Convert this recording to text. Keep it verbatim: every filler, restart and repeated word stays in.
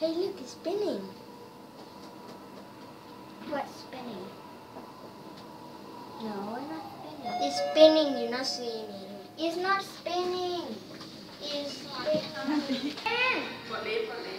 Hey, look, it's spinning. What's spinning? No, we're not spinning. It's spinning, you're not seeing it. It's not spinning. It's spinning. Boleh, boleh.